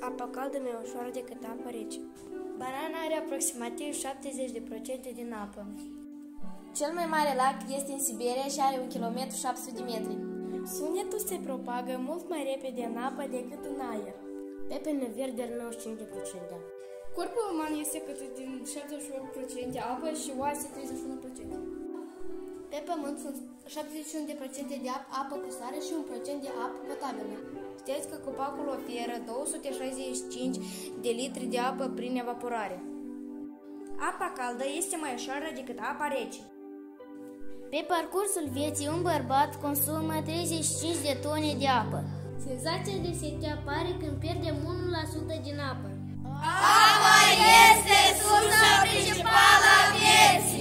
Apa caldă mai ușoară decât apa rece. Banana are aproximativ 70% din apă. Cel mai mare lac este în Siberia și are 1,7 km. Sunetul se propagă mult mai repede în apă decât în aer. Pepene verde are 95%. Corpul uman este cât din 78% apă și oase 31%. Pe pământ sunt 71% de apă cu sare și 1% de apă potabilă. Știți că copacul oferă 265 de litri de apă prin evaporare. Apa caldă este mai ușoară decât apa rece. Pe parcursul vieții, un bărbat consumă 35 de tone de apă. Senzația de sete apare când pierdem 1% din apă. Apa este sursa principală a vieții!